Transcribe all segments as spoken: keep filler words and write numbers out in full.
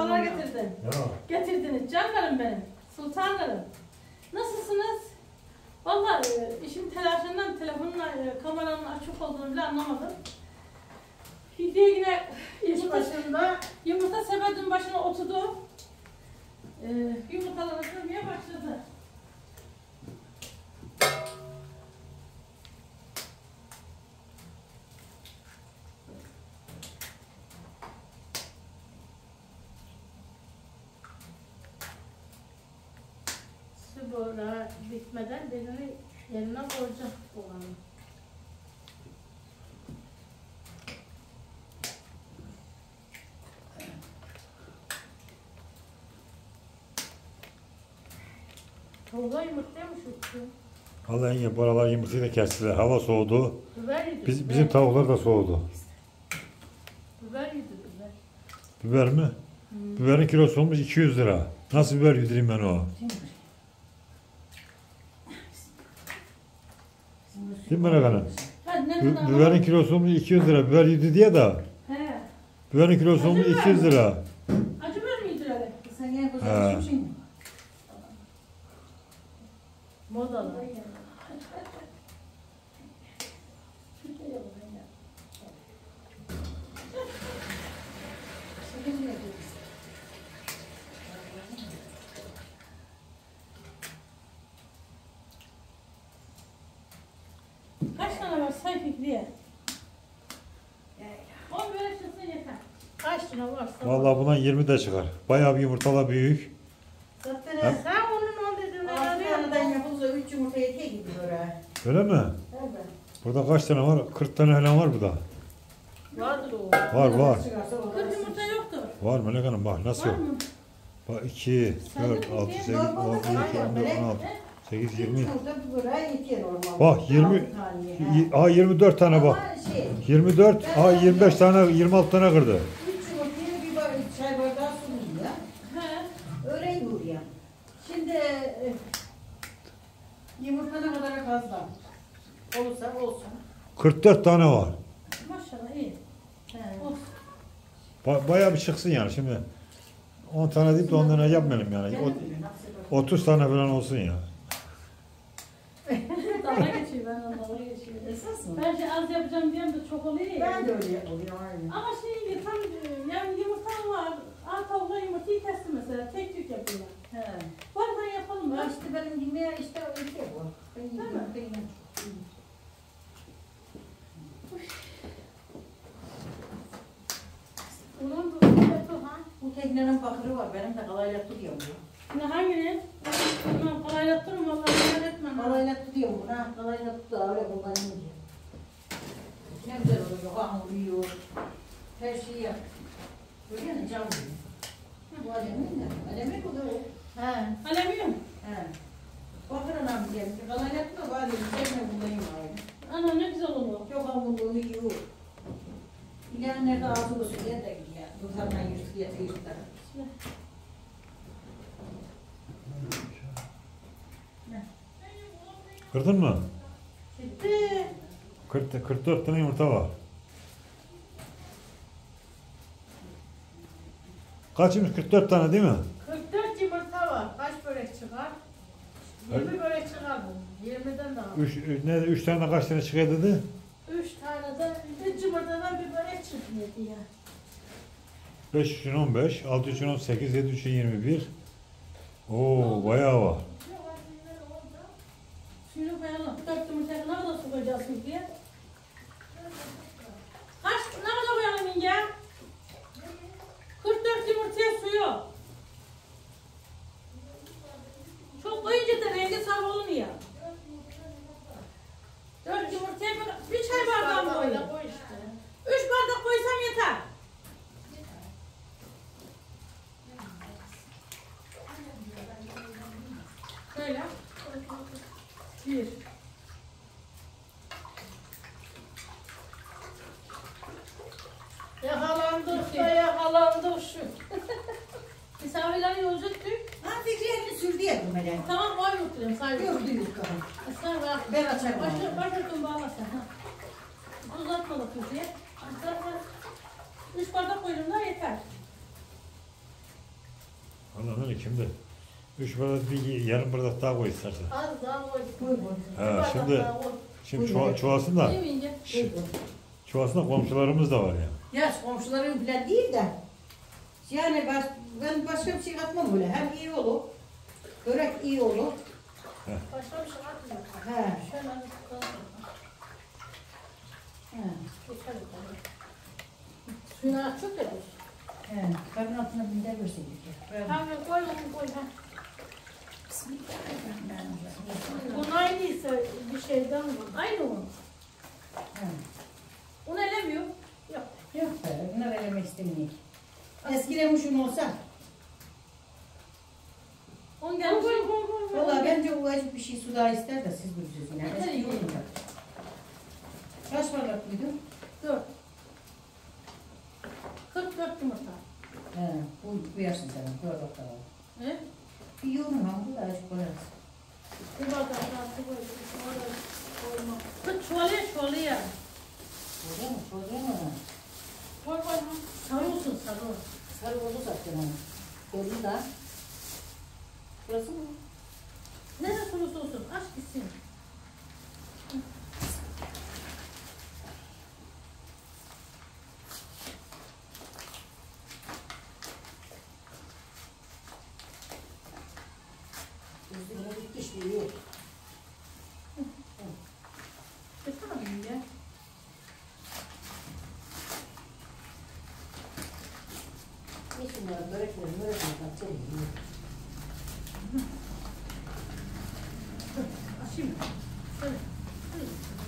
Yumurtalar getirdim. Ya. Getirdiniz canlarım benim. Sultanlarım. Nasılsınız? Vallahi işin telaşından telefonun kameranın açık olduğunu bile anlamadım. Video yine İş başında yumurta sepetin başına oturdu. Ee, yumurtaları kırmaya başladı. Spora bitmeden birini yerine koyacak olanı. Tavuğa yumurtaya mı şuttu? Vallahi yenge bu aralar yumurtayı da kestiler. Hava soğudu. Biber yedi. Biz, biber. bizim tavuklar da soğudu. Biber yedi biber. Biber mi? Hmm. Biberin kilosu olmuş iki yüz lira. Nasıl biber yedireyim ben o? Değil mi Melek Hanım? Bi- biberin kilosu olmuş iki yüz lira. Biber yedi diye da. He. Biberin kilosu olmuş iki yüz lira. Acı biber mi yediler? sen yine kızartmışsın mı? Modalı. Kaç tane var say Fikriye? on böyle çıksın yeter. Kaç tane var? Vallahi bundan yirmi de çıkar. Bayağı bir yumurtalar büyük. Zaten Ha? Sen onun on dediğini Aslında yapılsa üç yumurta yetiyor gidiyor ha. Öyle mi? Evet. Burada kaç tane var? kırk tane falan var burada. Vardır o. Var var. kırk yumurta yoktur. Var Melek Hanım bak nasıl Var yok? mı? Bak iki, dört, altı, sekiz, on, on iki, on dört, on altı, sekiz, yirmi. Yumurta bir buraya yetiyor normal. Bak yirmi, Altı tane, y- aha yirmi dört tane bak. Ama şey, yirmi dört, aha yirmi beş tane, yirmi altı tane kırdı. üç yumurtaya bir bar- çay bardağı su buluyor. He. Öyle yiyor. Şimdi e, yumurta ne kadar fazla olursa olsun. kırk dört tane var. Maşallah iyi. He. Olsun. Ba- bayağı bir çıksın yani şimdi. on tane deyip de on tane yapmayalım yani. O, otuz tane falan olsun ya. Dalga geçiyor ben ondan dalga geçiyor. Esas mı? Ben şey az yapacağım diyorum da çok oluyor ya. Ben de öyle oluyor aynı. Ama şey tam yani yumurtam var. Aa tavuğa yumurtayı kestim mesela. Tek tük yapıyorlar. He. Var ben yapalım Ya ben. işte benim yemeğe işte öyle şey bu. Ben Değil mi? yiyeyim, ben yiyeyim. Ulan bu yapı ha. Bu teknenin bakırı var. Benim de kalayla tutuyorum bu. Ne hangini? Ulan kalaylattırım vallahi merak etme. Kalayla tutuyorum buna. Kalayla tutu öyle kullanıyorum. Ne güzel oluyor. Hamur yiyor. Her şeyi yap. Görüyor musun canım? Bu alemin de. Alemin bu da o. He. Alemiyorum. He. Bakır anam diyelim. Kalayla tutu var. Tekne kullanayım abi. Ana ne güzel olur. Çok hamurluğunu yiyor. İlerlerde ağzı da suya da gidiyor. Dudlarından yırtık yatıyor yırtıklar. Kırdın mı? Bitti. kırk, kırk dört tane yumurta var. Kaçmış? kırk dört tane değil mi? kırk dört yumurta var. Kaç börek çıkar? yirmi börek çıkar bu. yirmiden daha. üç, ne, üç tane kaç tane çıkıyor dedi? üç tane de üç yumurtadan bir börek çıkıyor diye. beş üçün on beş, altı üçün on sekiz, yedi üçün yirmi bir. Oo bayağı var. Şunu koyalım. dört yumurtaya ne kadar su koyacağız diye. Kaç, ne kadar koyalım yenge? kırk dört yumurtaya suyu. Çok koyunca da rengi sarı olmuyor. dört yumurtaya bir, bir çay bardağı mı koyayım? üç bardak koysam yeter. Şöyle. Bir. Yakalandık da yakalandık şu. Misafirler yolcuktuk. Ha Fikriye'nin sürdü ya bu melek. Tamam var götüreyim saygı. Gördü yukarı. Sen bak. Ben açarım. Başka başka gün bağla sen. Ha. Uzatma da kuzuya. Zaten üç bardak koydum da yeter. Anladın mı? Kimde? Üç bardak bir yarım bardak daha koy istersen. Az daha koy. Koy koy. Bir Ha, bardak şimdi- daha koy. Şimdi çuva, çuvasın da, Değil mi İnce? şş, Koy koy. çuvasında komşularımız da var ya. Ya komşularım falan değil de. Yani baş, ben başka bir şey katmam böyle. Hem iyi olur. Börek iyi olur. Başka bir şey atmıyor. He. Şöyle bir koyalım. He. Geçer yukarı. Suyunu açık da dur. He. Karın altına bir de görseydik ya. Tamam koy onu koy. Ha. Bismillahirrahmanirrahim. Bunun aynıysa bir şeyden mi? Aynı o. He. Onu elemiyor. Yok. Yok be, bunlar elemek istemiyor. Eskiden uşun olsa, Onu gel koy koy koy. koy. valla bence o acık bir şey su daha ister de siz bilirsiniz yine. Yeter, Eski iyi. olunca. Kaç bardak koydun? Dört. Kırk dört yumurta. He, bu koyarsın sen, dört bardak daha. He? Bir yoğurun hamuru da acık koyarsın. Bir bardak daha su koy. Şöyle koyma. Kırk çuvalıya çuvalıya. Koyuyor mu? Koyuyor mu? Koy koy. Sarı olsun sarı. Sarı oldu zaten onu. Gördün da. Burası mı? Nerede sulusu olsun? Aç gitsin. Üstüne gitti işte iyi. Kırsana bunu ya. Ne şunları börekleri, börekleri katacağım. Açayım. Şöyle. Şöyle.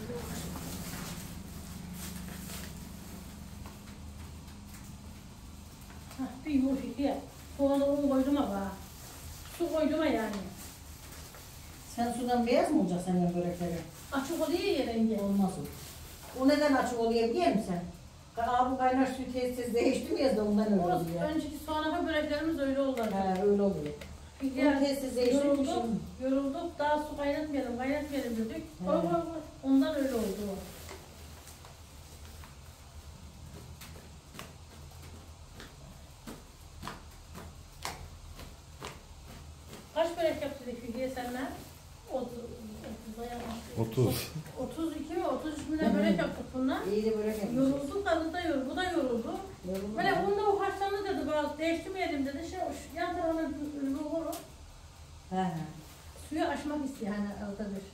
Hah, bir yumurta ye. Sonra da un koydum ama. Su koydum yani. Sen sudan beyaz mı olacak senin börekleri? Açık oluyor ya rengi. Olmaz o. O neden açık oluyor biliyor musun sen? Ka- Abi kaynar suyu tez tez değiştirmiyoruz da ondan öyle O oluyor. önceki sonraki böreklerimiz öyle oldu. He öyle oluyor. Bir Bunu diğer tez tez değiştirmiş. yorulduk, yorulduk. Daha su kaynatmayalım, kaynatmayalım dedik. He. Koy koy koy. Ondan öyle oldu o. Kaç börek yaptık Hülya senle? Otuz. Otuz. Otuz iki mi? Otuz üç bine börek yaptık bunlar. İyi de börek yapmışız. Yoruldu, kadın da yoruldu, bu da yoruldu. Yoruldu Böyle mu? bunda o haşlandı dedi, bazı değiştirmeyelim dedi. Şey, şu yan tarafına ürünü olur. He he. Suyu aşmak istiyor hani arada bir.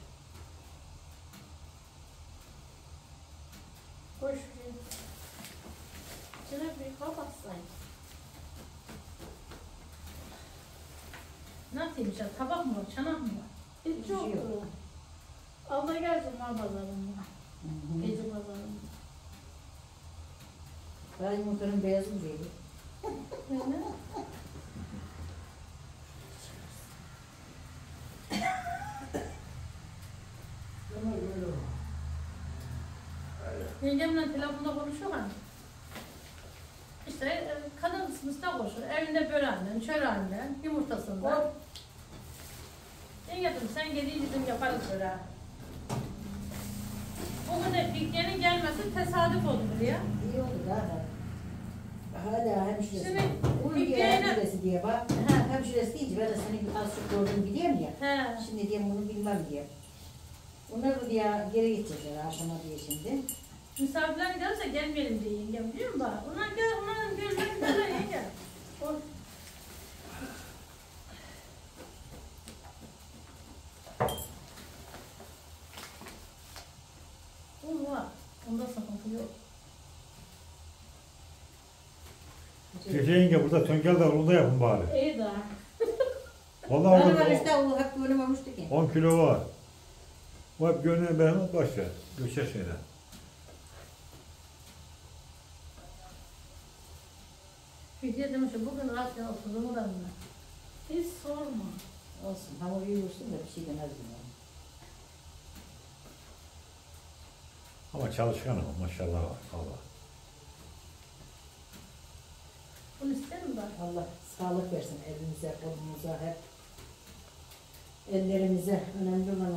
Koş şuraya. İçine bir kapatsaydı. Ne yapayım işte, tabak mı var, çanak mı var? Hiç Hiçbir şey yok. yok. Alda gelsin mal pazarında. Hı hı. Gece pazarında. Daha yumurtanın beyazı mı değil? Öyle. Yengemle telefonda konuşuyor hani. İşte e, kadın kısmında konuşuyor. Evinde böreğinden, çöreğinden, yumurtasından. Yenge dedim sen geliyin dedim yaparız böreği. O kadar Fikriye'nin gelmesi tesadüf oldu buraya. İyi oldu daha. Hala hemşiresi. Şimdi Onun diye Fikriye'yle... hemşiresi diye bak. Ha, hemşiresi deyince ben de senin bir az çok gördüğünü biliyorum ya. He. Şimdi diye bunu bilmem diye. Onlar da diye geri gidecekler akşama diye şimdi. Misafirler gelirse gelmeyelim diye yengem biliyor musun? Onlar gel, onların gözleri giderler yenge. O... Un var. Onda sıkıntı yok. Fikri yenge burada töngel de onu da yapın bari. İyi daha. Vallahi Var var o- işte o hep görmemişti ki. on kilo var. O hep gönlüne beğenmez başka. Göçer şeyler. Fidye demiş ki bugün rahat ya oturduğumu da mı? Hiç sorma. Olsun hamur iyi olsun da bir şey demez yani. Ama çalışkan ama maşallah var. Allah. Bunu ister mi bak? Allah sağlık versin elinize, kolunuza hep. Ellerimize önemli olan o.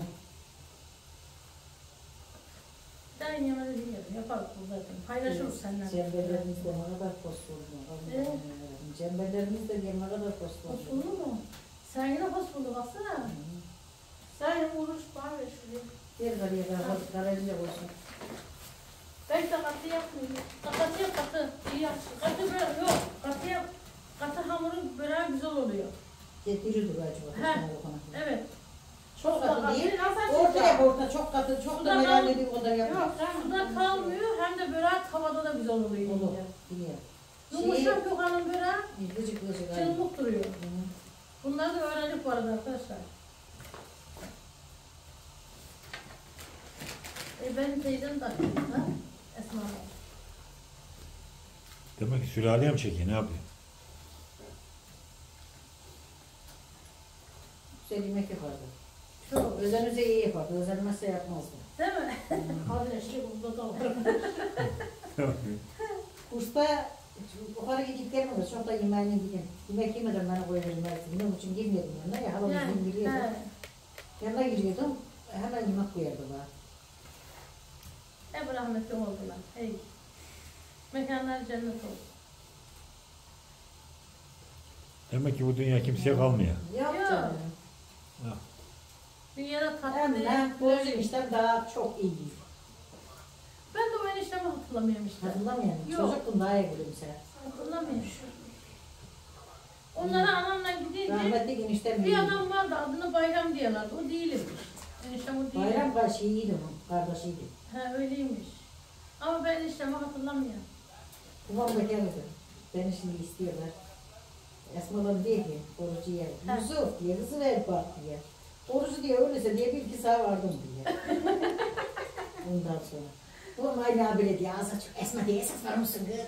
Ben yemede değilim. Yaparız bu zaten. Paylaşırız seninle. Çemberlerimizde ne kadar fosforlu. Evet. Allah'ım yarabbim. Cemberlerimiz de yerine kadar fosfor. Fosforlu mu? Sen yine fosforlu baksana. Sen yine uğraş var ya şuraya. Gel karıya kadar karayınca olsun. Ben de katı yapmıyorum. Katı yap katı. İyi yap. Katı böyle yok. Katı yap. Katı hamurun böreği güzel oluyor. Getiri dur acaba. He. Evet. Çok katı Katı değil. nasıl Orta çıkar? yap orta çok katı. Çok Bu da da meral kal- dediği kadar yapma. Yok, suda kalmıyor hem de böreği tavada da güzel oluyor. Olur. yiyince. Biliyorum. Yumuşak yok hanım böreği. Gıcık gıcık. aynı. Çılmık duruyor. Hı hı. Bunları da öğrendik bu arada arkadaşlar. E benim teyzem de ha? Esma abla. Demek ki sülaleye mi çekiyor? Ne yapıyor? Güzel yemek yapardı. Çok. Özenirse iyi yapardı. Özenmezse yapmazdı. Değil mi? Kardeşlik burada da var. Kursta yukarı gidip gelmedi. Çok da yemeğine gidin. Yemek yemeden bana koyarım belki. Bunun için girmedim yanına. Ya halamızın Yani, giriyordum. he. Yanına giriyordum. Hemen yemek koyardı bana. Hep rahmetli oldular. Hey. Mekanlar cennet olsun. Demek ki bu dünya kimseye kalmıyor. Yok Yok. canım. Dünyada tatlı Hem değil. ben bu işten daha çok iyi. Ben de o eniştemi hatırlamıyorum işte. Hatırlamıyorum. Yok. Çocuktum daha iyi gülümser. Hatırlamıyorum. Onlara anamla gidince Rahmetli eniştem bir iyiydi. adam vardı adını Bayram diyorlardı. O değilmiş. Eniştem o değil. Bayram karşıydı onun. Kardeşiydi. Ha öyleymiş. Ama ben eniştemi hatırlamıyorum. Babam da geldi. Beni şimdi istiyorlar. Esma'dan diyor ki, orucu yer. Ha. Yusuf diye, kızı ver bak diye. Orucu diye öyleyse diye bir iki saat vardım diye. Ondan sonra. Babam aynı abile diye, ağza çok Esma diye, esas var mısın kız diye.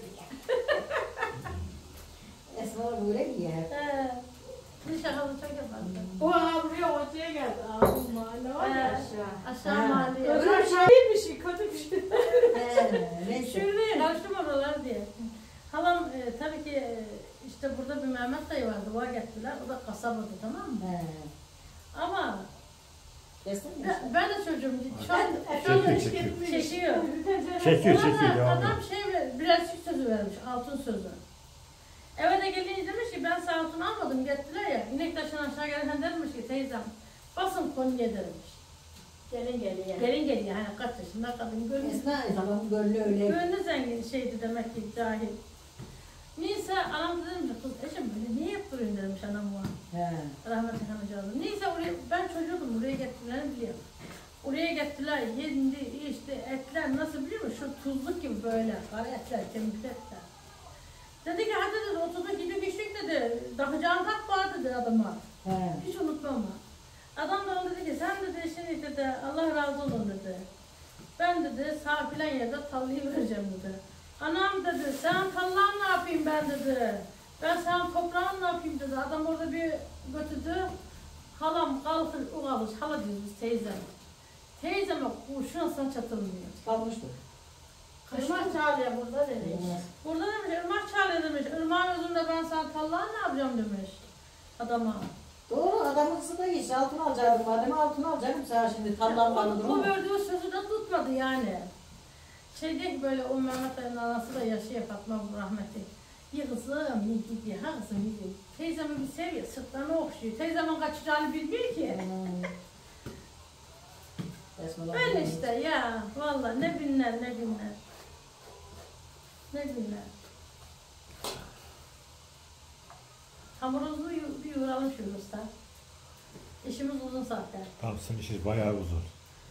Esma böyle diye. He. Bir şakalı çok yapardı. O abiye ortaya geldi. Ağzım mahalle var ya He. aşağı. Aşağı Ha. mahalleye. Öbür aşağı değil bir şey, kötü bir şey. He, neyse. Şuraya karıştım oralar diye. Halam e, tabii ki e, işte burada bir Mehmet dayı vardı. O getirdiler. O da kasabadı tamam mı? He. Ama Desene mi? ben, ben de çocuğum. Şu an, Çekiyor, şu an çekiyor. çekiyor. Çekiyor, Ona çekiyor. da Devam adam ediyor. şey birazcık sözü vermiş, altın sözü. Eve de gelince demiş ki ben sana altın almadım gettiler ya. İnek taşından aşağı gelirken demiş ki teyzem basın Konya'ya demiş. Gelin geliyor. Gelin geliyor hani kaç yaşında kadın gönlü, Esma halamın gönlü öyle. gönlü zengin şeydi demek ki cahil. Neyse anam dedim ki kız eşim böyle niye yaptırıyorsun demiş anam bana. He. Rahmetli hanımcağızım. Neyse oraya, ben çocuğum oraya gettilerini biliyorum. Oraya gettiler, yendi, işte etler nasıl biliyor musun? Şu tuzluk gibi böyle, kara etler, kemikli etler. Dedi ki hadi dedi oturduk gidip içtik dedi. Takacağın tat var dedi adama. He. Hiç unutmam ha. Adam da ona dedi ki sen dedi şimdi dedi Allah razı olsun dedi. Ben dedi sağ filan yerde tallıyı vereceğim dedi. Anam dedi sen tallan ne yapayım ben dedi. Ben sen toprağın ne yapayım dedi. Adam orada bir götürdü. Halam kalkır o kalmış. Hala diyoruz biz teyzem. Teyzeme kurşun aslan çatılmıyor. Kalmıştı. Irmak çağırıyor burada demiş. Olmaz. Burada demiş ırmak çağırıyor demiş. Irmağın özünde ben sana tallan ne yapacağım demiş. Adama. Doğru adamın kızı da hiç altın alacaktım. Adem'e altın alacaktım sana şimdi tallan vardı O ama. verdiği sözü de tutmadı yani. Şey diye ki böyle o Mehmet Ali'nin anası da yaşıyor Fatma rahmetli. Ya kızım iyi gidiyor, ha kızım iyi gidiyor. Teyzemi bir seviyor, sırtlarını okşuyor. Teyzemin kaçacağını bilmiyor ki. Hmm. Esmalar Öyle bilmiyor. işte ya, vallahi ne binler ne binler. Ne binler. Hamurumuzu yu- bir yoğuralım şu usta. İşimiz uzun zaten. Tamam, sizin işiniz bayağı uzun.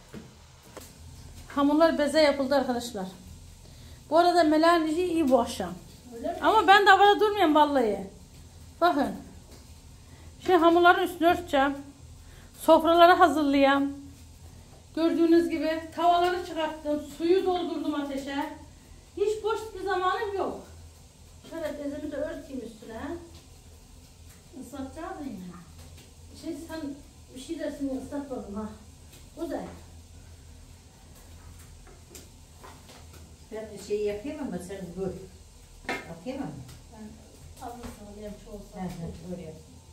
Hamurlar beze yapıldı arkadaşlar. Bu arada melaneci iyi bu akşam. Öyle mi? Ama ben de havada durmuyorum vallahi. Bakın. Şimdi hamurların üstünü örteceğim. Sofraları hazırlayayım. Gördüğünüz gibi tavaları çıkarttım. Suyu doldurdum ateşe. Hiç boş bir zamanım yok. Şöyle bezimi de örteyim üstüne. Islatacağız yine. Şey sen bir şey dersin ıslatmadım ha. Bu da. Ben de şey yapayım ama sen böl. Atayım mı? Ben almasın alayım çoğu He he öyle yap.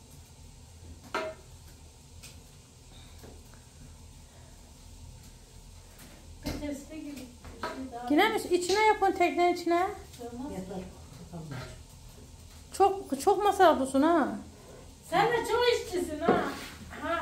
Bir testi gibi bir şey daha. Yine mi içine yapın teknenin içine? Olmaz. Yeter. Tamam. Çok çok masraflısın ha. Sen de çok işçisin ha. Ha.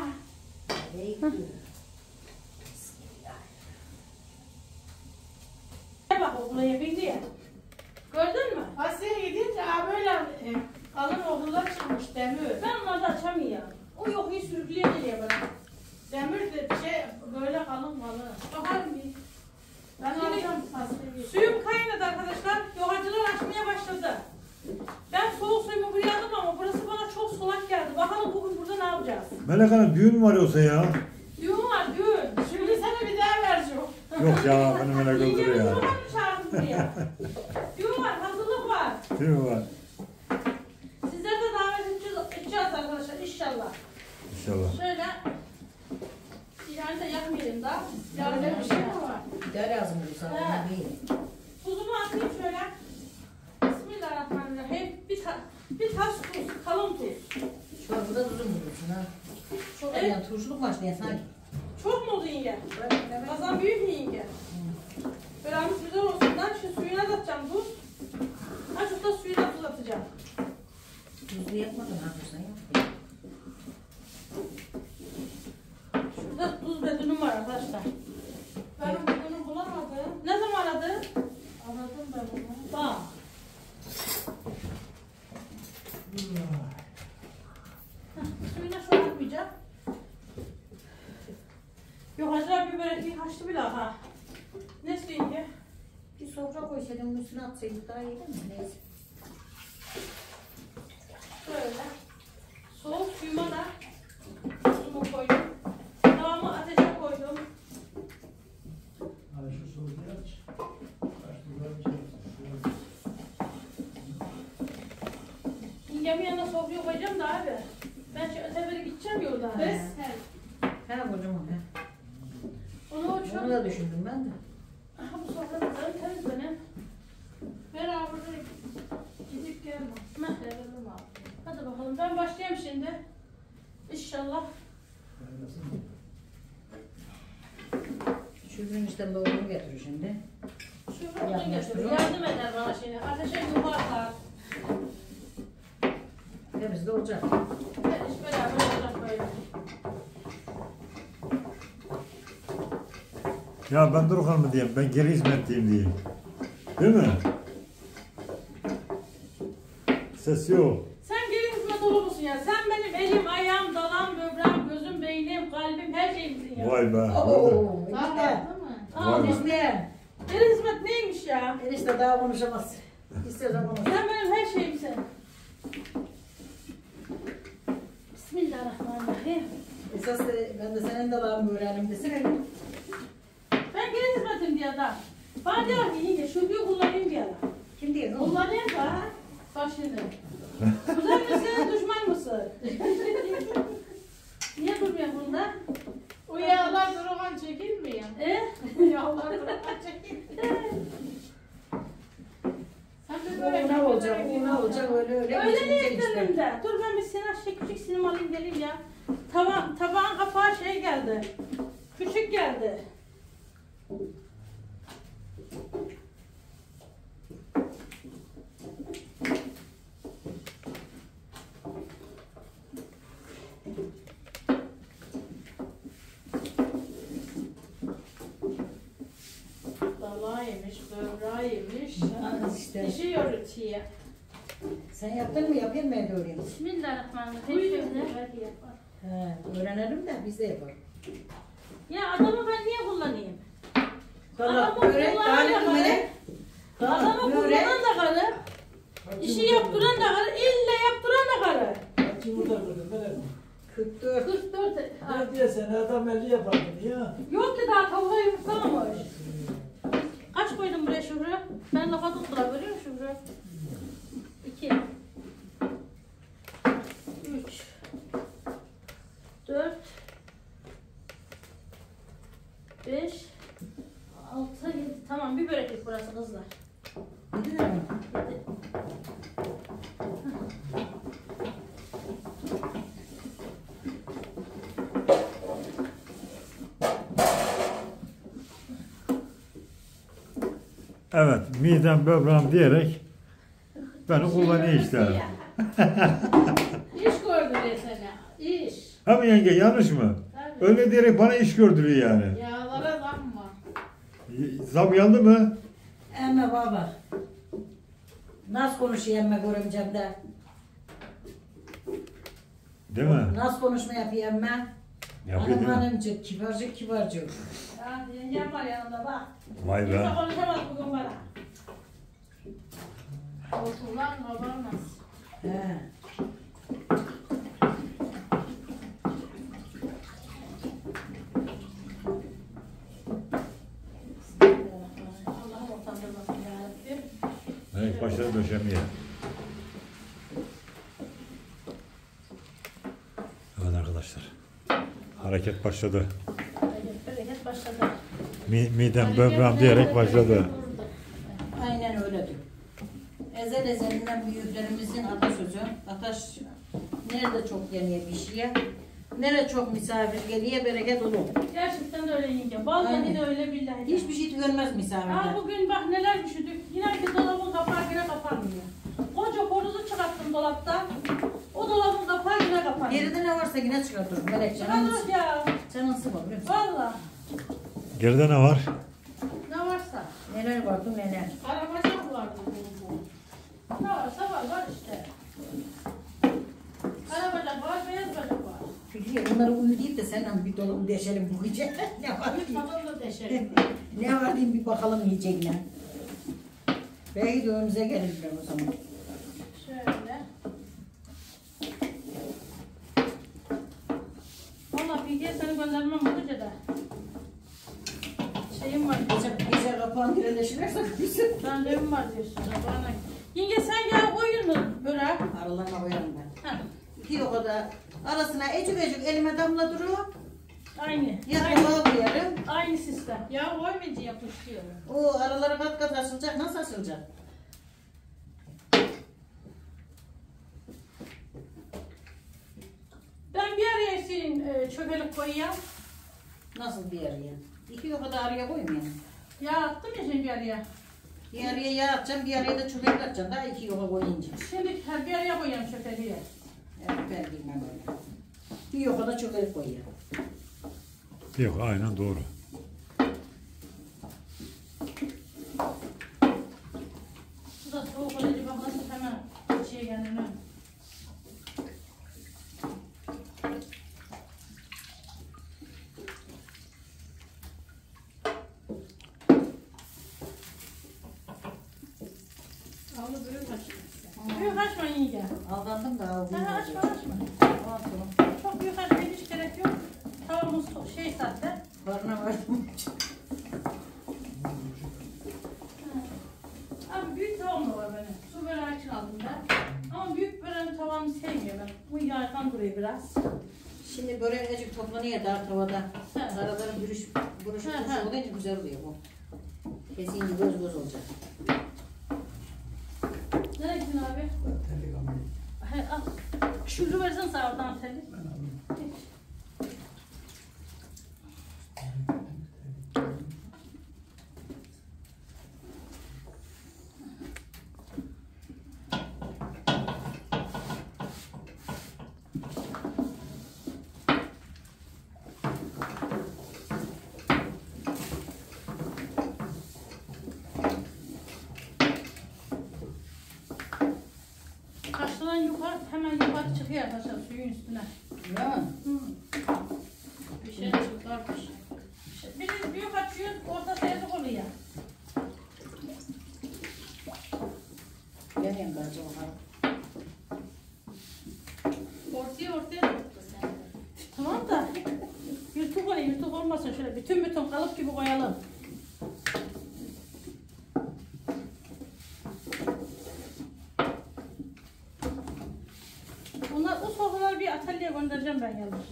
Ne bak okula yapayım diye. Gördün mü? Asya'ya gidince ha böyle e, kalın okullar çıkmış demir. Ben onları da açamıyorum. O yok hiç sürükleye geliyor bana. Demir de bir şey böyle kalın kalın. Bakalım bir. Ben Şimdi alacağım Asya'ya. Suyum kaynadı arkadaşlar. Yogacılar açmaya başladı. Ben soğuk suyumu buraya aldım ama burası bana çok solak geldi. Bakalım bugün burada ne yapacağız? Melek Hanım düğün mü var yoksa ya? Düğün var düğün. Şimdi sana bir daha vereceğim. Yok ya beni Melek öldürüyor Yengemizi ya. oradan mı çağırdın buraya? Düğün var, hazırlık var. Düğün var. Sizleri de davet edeceğiz, edeceğiz arkadaşlar inşallah. İnşallah. Şöyle yani de yakmayalım da. Ya öyle bir şey mi var? Gider lazım bu sana. Evet. Değil. Tuzumu atayım şöyle. Bismillahirrahmanirrahim. Bir, ta bir tas tuz, kalın tuz. Çorbada tuzun bulursun ha. Çok Evet. yani turşuluk başlayan sanki. Çok mu oldu yenge? Evet, evet. Kazan büyük mü yenge? Böyle almış güzel olsundan şu suyuna da atacağım tuz. Azıcık da suyuna tuz atacağım. Tuzlu yapmadın ne yapıyorsan yap. Şurada tuz bedünüm var arkadaşlar. Ben bunu bulamadım. Ne zaman aradı? Anladım ben bunu. Bak. Heh, suyuna şu atmayacağım. Yok Hacı abi börekliği kaçtı bile ha. Ne suyun ki? Bir sofra koysaydım bunun üstüne atsaydık daha iyi değil mi? Neyse. Şöyle. Soğuk suyuma da tuzumu koydum. Tavamı ateşe koydum. Hani şu soruyu aç. Aç buradan bir şey yapsın. Yengemin yanına sofraya koyacağım da abi. Ben şu öteberi gideceğim yolda. He. Bes. He kocaman he. Onu Onu uçuyorum. da düşündüm ben de. Aha bu sofra da temiz benim. Beraber gidip gelme. Meh. Gelelim abi. Hadi bakalım ben başlayayım şimdi. İnşallah. Şükrün işte babamı getiriyor şimdi. Şu Yardım odun getirir. ediyor. Yardım eder bana şimdi. Ateşe yuva atar. Temiz de olacak. Her iş beraber olacak böyle. Ya ben Durkan mı diyeyim? Ben geri hizmetliyim diyeyim. Değil mi? Ses yok. Sen gelin hizmet olur musun ya? Sen benim elim, ayağım, dalam, böbreğim, gözüm, beynim, kalbim, her şeyimsin ya. Vay be. Oo, Daha işte. var değil mi? Aa, Vay be. İşte. gelin hizmet neymiş ya? Enişte daha konuşamaz. İstiyorsan konuş. Sen benim her şeyimsin. Bismillahirrahmanirrahim. Esas de, ben de senin de daha öğrenim desene. Ben gelin hizmetim diye adam. Bana diyor ki yenge şu diyor kullanayım diye adam. Kim diyor? oğlum? Kullanayım da. Bak şimdi. Güzel misin, düşman mısın? Niye durmuyor bunda? O yağlar durulan çekilmiyor. E? O yağlar durulan çekilmiyor. Sen de böyle Bu ne olacak? Bu ne olacak? Öyle öyle. Öyle geçinecek niyetlendim işte. de. Dur ben bir Sinan şey küçük sinema alayım geleyim ya. Tava, tabağın kapağı şey geldi. Küçük geldi. Dala yemiş, böbreği yemiş. Ha, işte. Dişi yörütüye. Sen yaptın mı? Yapayım mı evde öğreneyim? Bismillahirrahmanirrahim. Buyurun. Şöyle. He, öğrenelim de biz de yapalım. Ya adamı ben niye kullanayım? Valla Adamı börek, kullanan tane da numara. karı, adamı börek. kullanan da karı, işi yaptıran da karı, ille yaptıran da karı. Kaç yumurta kırdın böyle mi? kırk dört. kırk dört. Ne diye sen adam elli yapardın ya. Yok ki daha tavuğa yumurtlamamış. Kaç koydun buraya Şükrü? Ben lafa tuttular görüyor musun Şükrü? İki. Üç. Dört. Beş. Altı, yedi. Tamam bir böreklik burası kızlar. Yedi lira mı? Yedi. Evet, midem böbreğim diyerek beni kullanıyor işte. Ya. İş gördürüyor sana. İş. Ha mı yenge yanlış mı? Tabii. Öyle diyerek bana iş gördürüyor yani. Yağlara zam var. Zam geldi mi? Emme baba. Nasıl konuşuyor emme görümcem de? Değil mi? Nasıl konuşma yapıyor emme? Yapıyor Hanım değil mi? hanımcık, kibarcık kibarcık. Ya yengem var yanında bak. Vay Kimse be. konuşamaz bugün bana. Oturlar babanmaz. He. Allah'ım utandırmasın yarabbim. Evet başladı döşemeye. Evet arkadaşlar. Hareket başladı. Bereket, bereket başladı. Mi, midem böbreğim diyerek başladı. Aynen öyledir. Ezel ezelinden büyüklerimizin atasözü. Ataş nerede çok yeniyor bir şeye, nerede çok misafir geliyor bereket olur. Gerçekten de öyle yenge. Vallahi Aynen. de öyle billahi. de. Hiçbir şey tükenmez Ha misafirler. bugün bak neler düşürdük. Yine bir dolabın kapağı yine kapanmıyor. Koca horozu çıkarttım dolaptan. O dolabın kapağı yine kapanmıyor. Geride ne varsa yine çıkartır. Melek canın, Çıkarmış ya. canın sıkma biliyor musun? Valla. Geride ne var? Ne varsa. Neler vardı neler. Karabacak vardı bu. bu. Ne varsa var var işte. Karabacak var, beyaz bacak var. Fikriye bunları uyu deyip de senden bir dolabı deşelim bu gece. Ne var Bir diye. tadını da deşerim. Ne var diyeyim bir bakalım yiyeceğine. Belki de önümüze gelirler o zaman. Şöyle. Valla Bilge'ye seni göndermem bu gece de. Şeyim var. Gece, gece kapağın kireleşirlerse bizim. Randevum var diyorsun. Bana. Yenge sen ya koyun mu börek? Aralarına koyarım ben. Ha, İki o kadar arasına ecik ecik elime damla duruyor. aynı. Ya Aynı, kabağa koyarım. aynı sistem. Ya koymayınca yapışıyor. O araları kat kat açılacak. Nasıl açılacak? Ben bir araya şeyin e, çökelip koyayım. Nasıl bir araya? İki o kadar araya koymayayım. Ya attım ya şimdi bir araya. Bir araya yağ atacağım, bir araya da çökelek atacağım. Daha iki yola koyunca. Şimdi her bir araya koyayım çökeliğe. Evet, ben bilmem öyle. Bir yola da çökelek koyuyorum. Yok aynen doğru. Bu da soğuk olunca bak nasıl hemen şeye geldim. Onu büyük açma. Büyük açma yenge. Aldandım da aldım. Sen açma açma. Ondan sonra Çok büyük açmaya hiç gerek yok. Tavamız şey zaten. barına vardım. Abi büyük tavam da var benim. Su böreği için aldım ben. Ama büyük böreğin tavamı sevmiyorum ben. Bu yağdan duruyor biraz. Şimdi börek ecik toplanıyor dar tavada. He. Araların bürüş, buruşu He, he. buruşu olunca güzel oluyor bu. Kesinlikle göz göz olacak. Nereye gittin abi? Terlik alayım. He, al. Şunu versen sağ oradan seni. Ben alayım. Hiç. Taşların yukarı, hemen yukarı çıkıyor taşlar suyun üstüne. Değil mi? Hı. Bir şey çıkarmış. Biri büyük açıyor, ortası yazık oluyor. Geleyim ben bakalım. Ortaya ortaya tuttu sen. Tamam da yırtık oluyor, yırtık olmasın şöyle bütün bütün kalıp gibi koyalım. Onlar, o sofraları bir atölyeye göndereceğim ben yalnız.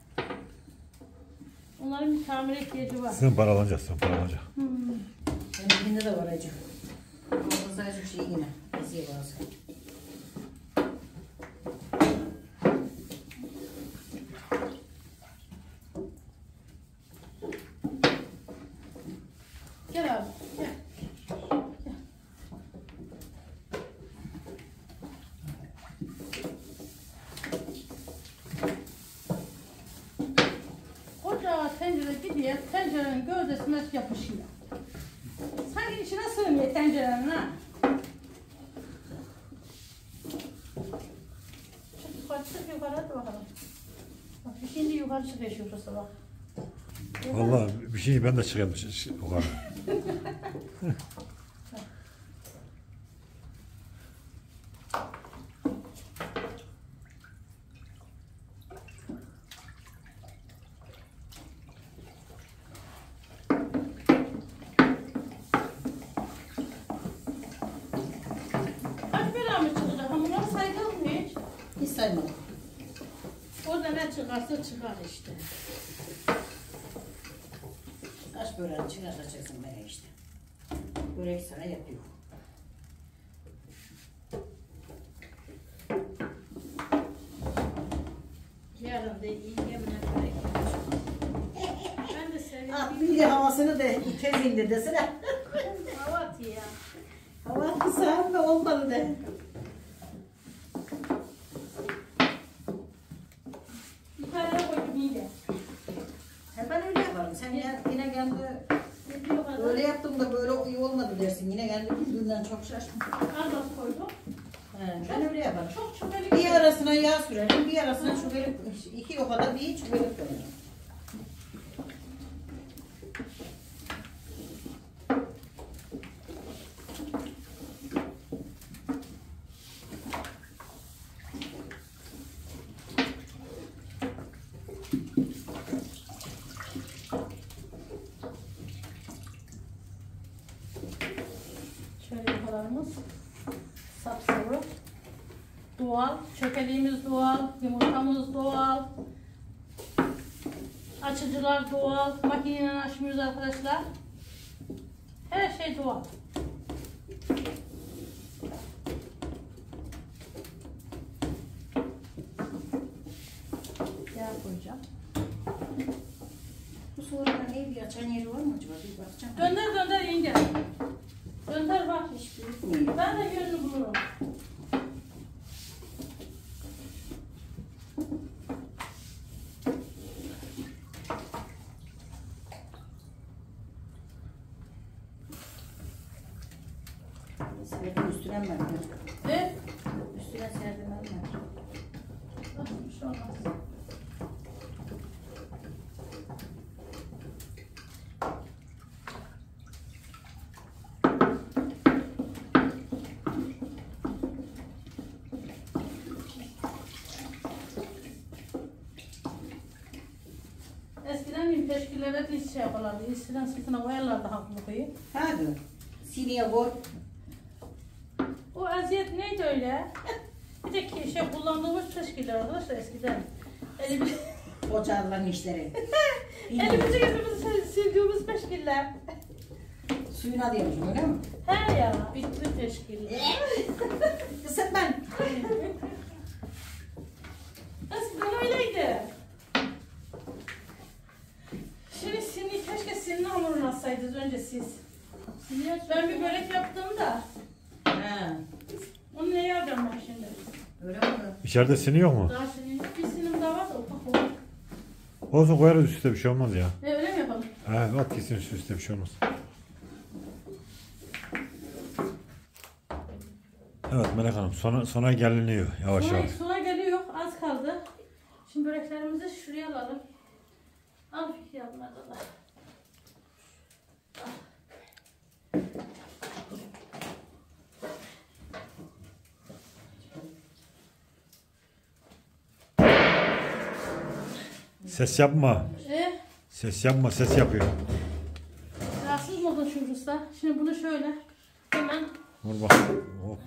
Onların bir tamir ihtiyacı var. Sen paralanacak, sen paralanacak. Hmm. Benimkinde de var acık. Orada sadece şey yine. Eziye bazı. Gel abi, gel. Gel. diye tencerenin gövdesine yapışıyor. Sanki içine sığmıyor tencerenin ha. Çık yukarı çık yukarı hadi bakalım. Bak şimdi yukarı çıkıyor şurası bak. Vallahi bir şey ben de çıkayım yukarı. Kaç bela mı çıkacak? Hamurlar saydın mı hiç? Hiç saymadım. Orada ne çıkarsa çıkar işte. Kaç börek çıkarsa çıksın bana işte. Börek sana yapıyor. Yarın da iyi yemine börek yapacağım. Ben de Ah seviyorum. bir de havasını da tez indir desene. Havat ya. Hava kısa mı olmadı de. Yukarıya koydum iyice. He ben öyle yaparım. Sen yine, yine kendi Yediği kadar. öyle yaptım da böyle iyi olmadı dersin. Yine kendi bildiğinden çok şaşma. Az az koydum. He, ben öyle yaparım. Çok çöpelik. Bir arasına yağ sürerim, bir arasına çubelik, iki yokada bir çubelik koyarım. Şöyle yukalarımız sapsarı. Doğal. Çökeliğimiz doğal. Yumurtamız doğal. Açıcılar doğal. Makineyle açmıyoruz arkadaşlar. Her şey doğal. Yağ koyacağım. Bu sonra ne bir açan yeri var mı acaba? Bir bakacağım. Gönder gönder yenge. Gönder bak. Hiç bilmiyorum. Ben de gönlü bulurum. Serdim üstüne mi verdim? Ve Üstüne serdim ben. bir şey olmaz. Eskiden gün teşkillere de hiç şey yaparlardı. Eskiden sırtına koyarlardı haklılığı. Hadi. Sineye koy. O eziyet neydi öyle? Bir de ki şey kullandığımız teşkiller arkadaşlar eskiden. Elimizi, Ocağların işleri. elimizi yüzümüzü sildiğimiz teşkiller. Suyuna diyormuşum öyle mi? He ya, bitti teşkiller. Kısıt ben. Eskiden öyleydi. Şimdi sinli, keşke sinli hamurunu atsaydınız önce siz. Ben bir börek yaptığımda, Ha. onu neye yapacağım ben şimdi? Öyle mi? İçeride sini yok mu? Daha sinli, bir sinim daha var da ufak ufak. Olsun koyarız üstte bir şey olmaz ya. E, öyle mi yapalım? He at gitsin üstte üstte bir şey olmaz. Evet Melek Hanım sona, sona geliniyor yavaş Sonra, yavaş. sonra geliyor, az kaldı. Şimdi böreklerimizi şuraya alalım. Al Fikri abla da. Ses yapma. E, Ses yapma ses yapıyor. rahatsız mı oldun şu usta? Şimdi bunu şöyle hemen Vur bak. Hop.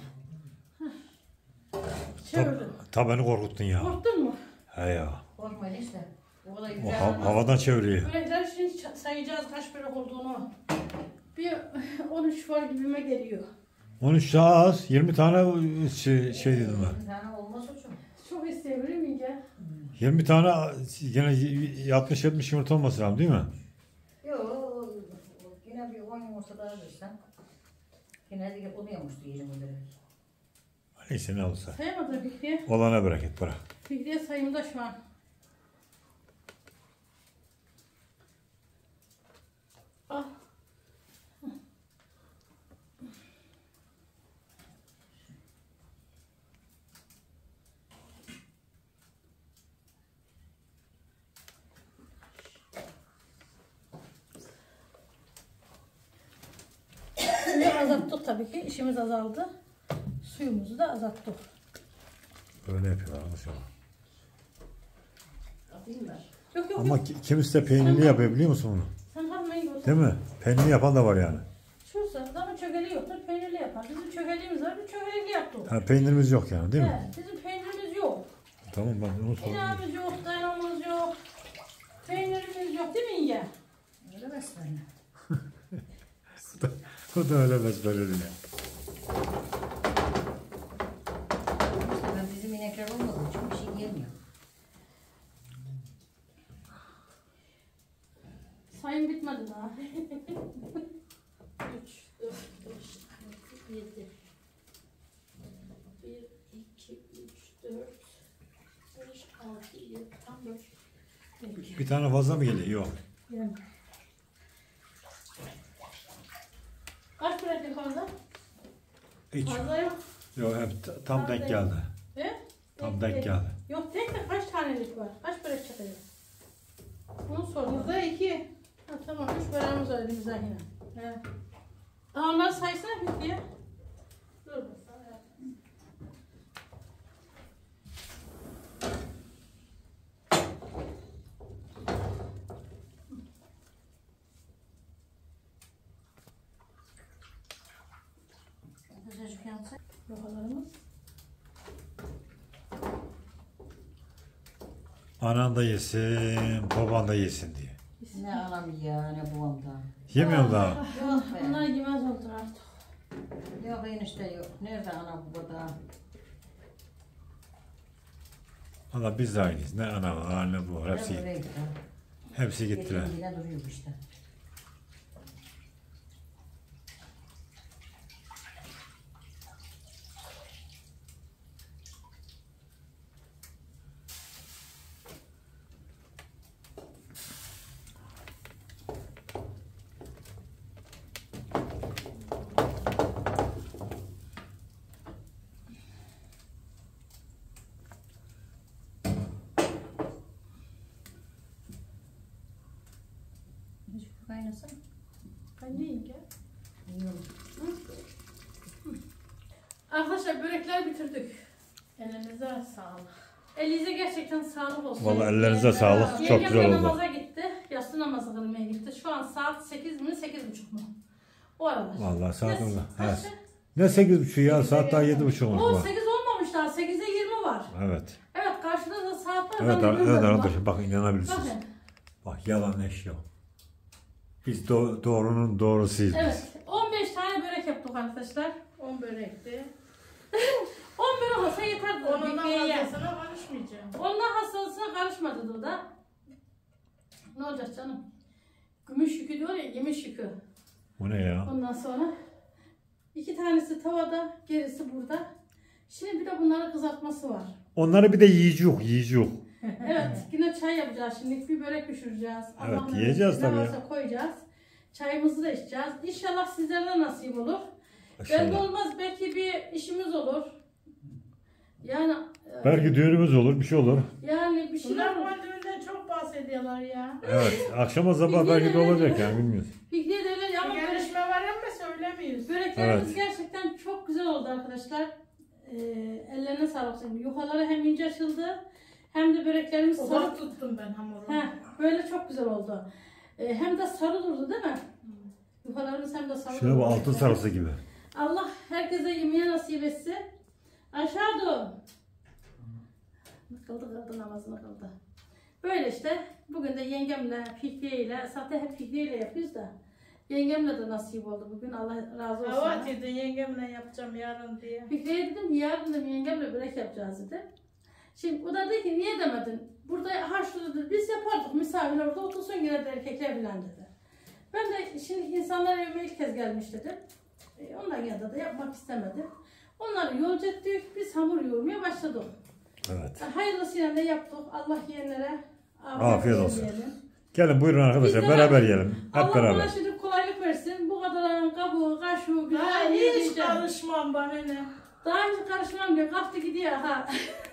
çevirdim. Ta beni korkuttun ya. Korktun mu? He ya. Korkmayın işte. O kadar O güzel. ha- havadan çeviriyor. Börekler şimdi ça- sayacağız kaç börek olduğunu. Bir on üç var gibime geliyor. on üç daha az. yirmi tane şey, şey dedim ben. Bir tane olmaz hocam. Çok isteyebilir miyim ya? yirmi tane yine altmış yetmiş yumurta olması lazım değil mi? Yok. Yine bir on yumurta daha versen. Yine de onu yamıştı yiyeceğim o börek. Neyse ne olursa. Sayamadım Fikriye. Olana bereket bırak. Fikriye sayımda şu an. Ah. Suyu azalttık tabii ki. İşimiz azaldı. Suyumuzu da azalttık. Böyle yapıyor arkadaşlar. Atayım ben. Yok yok Ama yok. ki- kimisi de peynirli yapıyor biliyor musun bunu? Sen kalmayın yoksa. Değil mi? Peynirli yapan da var yani. Şu sırada ama çökeli yoktur. Peynirli yapar. Bizim çökeliğimiz var. Biz çökeli yaptık. Ha, peynirimiz yok yani değil mi? Evet, bizim peynirimiz yok. Tamam ben onu sordum. İnağımız yok, dayanamız yok. Peynirimiz yok değil mi yenge? Öyle beslenme. O da öyle besbelli ya. İşte ben bizim inekler olmadığı için bir şey yemiyor. Sayın bitmedi daha. üç, dört, beş, altı, yedi. bir, iki, üç, dört, beş, altı, yedi, tam beş. Bir tane fazla mı geliyor? Yok. Yani. Kaç bıraktık fazla? Hiç. Fazla yok. Yok hep t- tam denk geldi. He? Tam Tek- denk tek. geldi. Yok tek de kaç tanelik var? Kaç börek çıkıyor? Onu sordum. Burada iki. Ha, tamam, üç böreğimiz var elimizde yine. He. Daha onları saysana bir diye. Dur bak, sana yap. Çocuk yansa. Lokalarımız. Anan da yesin, baban da yesin diye. Ne anam ya ne babam da. Yemiyorum daha. Yok be. Bunlar yemez oldu artık. Yok enişte yok. Nerede anam babada? Valla biz de aynıyız. Ne ana var ne bu var. Hepsi, Nerede gitti? hepsi gittiler. Geçen yine duruyor işte. Hiç kaynasın. Ben neyim ki? Yiyorum. Arkadaşlar börekler bitirdik. Elinize sağlık. Elinize gerçekten sağlık olsun. Valla ellerinize Yengem- sağlık. Çok Yengem güzel de oldu. namaza gitti. Yatsı namazı kılmaya gitti. Şu an saat sekiz mi sekiz buçuk mu? O aralar. Valla saat Ne- orada. kaç? Evet. Ne sekiz buçuk ya? Saat daha yedi buçuk olmuş. O Bak. sekiz olmamış daha. sekize yirmi var. Evet. Evet karşıda da saat var. Evet, Ben de ar- evet görmedim. arkadaşlar bakın inanabilirsiniz. Bakın. Bak yalan eş yok. Biz do- doğrunun doğrusuyuz biz. Evet. on beş tane börek yaptık arkadaşlar. On börekti. on börek olsa yeterdi. Onun da Bekleyin. fazlasına karışmayacağım. Ondan hastasına karışmadı da da. Ne olacak canım? Gümüş yükü diyor ya, yemiş yükü. Bu ne ya? Ondan sonra iki tanesi tavada, gerisi burada. Şimdi bir de bunların kızartması var. Onları bir de yiyici yok, yiyici yok. Evet, yine çay yapacağız şimdi. Bir börek pişireceğiz. Evet, Allah yiyeceğiz nasip ederse tabii ya. varsa koyacağız. Çayımızı da içeceğiz. İnşallah sizlere nasip olur. Belli İnşallah. olmaz, belki bir işimiz olur. Yani Belki düğünümüz olur, bir şey olur. yani bir şeyler Bunlar olur. Mardin'den çok bahsediyorlar ya. Evet, akşama sabah belki de olacak yani bilmiyoruz. Pikniğe de öyle ama Bir börek- gelişme var ama söylemiyoruz. böreklerimiz Evet. gerçekten çok güzel oldu arkadaşlar. Ee, ellerine sağlık senin. Yuhaları hem ince açıldı hem de böreklerimiz sarı. Uzak tuttum ben hamuru. Heh, böyle çok güzel oldu. Ee, hem de sarı durdu değil mi? Yuhalarımız hem de sarı Şöyle bu durdu. altın sarısı gibi. Allah herkese yemeğe nasip etsin. Aşağı dur. Kıldı kıldı namazını kıldı. Böyle işte bugün de yengemle, pikniğiyle, zaten hep pikniğiyle yapıyoruz da yengemle de nasip oldu bugün. Allah razı olsun. Hava dedi yengemle yapacağım yarın diye. Pikniğe dedim yarın dedim yengemle börek yapacağız dedi. Şimdi o da dedi ki niye demedin? Burada harçlı dedi biz yapardık misafirler orada otursun yine de erkekler bilen dedi. Ben de şimdi insanlar evime ilk kez gelmiş dedim. E, onların yanında da yapmak istemedim. Onları yolcu ettik biz hamur yoğurmaya başladık. Evet. Hayırlısıyla da yaptık. Allah yiyenlere Afiyet olsun. diyelim. Gelin buyurun arkadaşlar Biz de- beraber yiyelim. Hep Allah beraber. bana şimdi bu güzel Ben hiç yiyeceğim. karışmam bana ne. Daha önce karışmam diyor. Kalktı gidiyor ha.